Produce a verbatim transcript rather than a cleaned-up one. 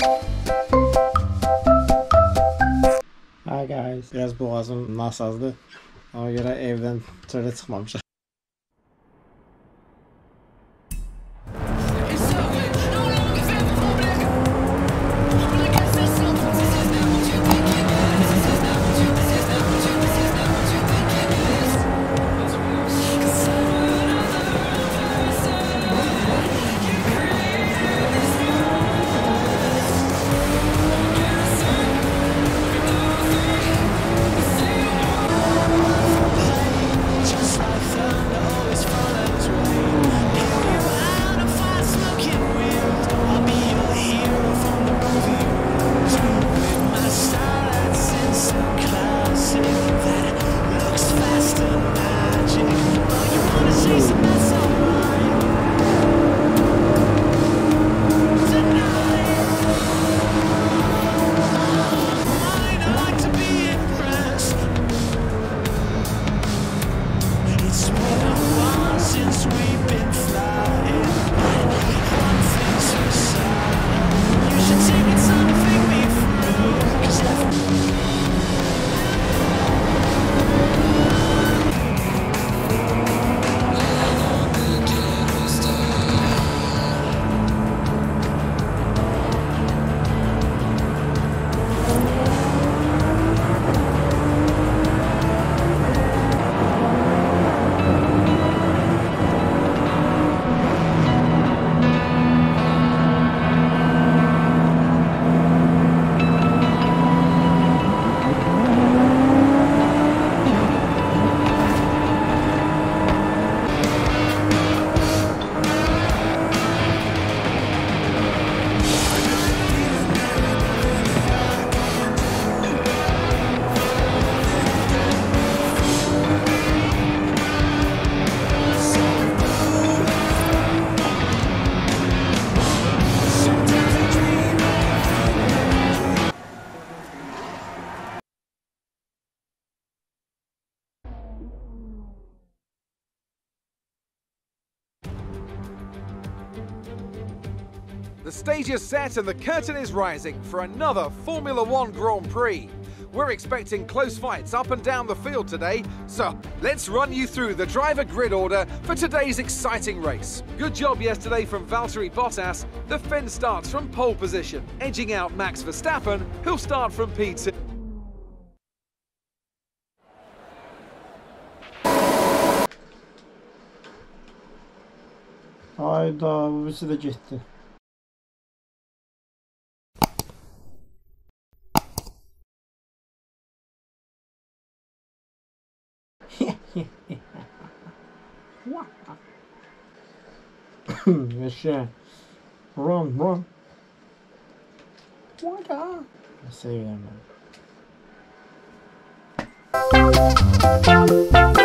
Hi guys, biraz boğazım nasazdı. Ona göre evden tuvalete çıkmamışım. The stage is set and the curtain is rising for another Formula One Grand Prix. We're expecting close fights up and down the field today, so let's run you through the driver grid order for today's exciting race. Good job yesterday from Valtteri Bottas. The Finn starts from pole position, edging out Max Verstappen, who'll start from P two. Hayda, bu birisi de gitti. Yaşa. Run, run. Vada. Seviyorum ben.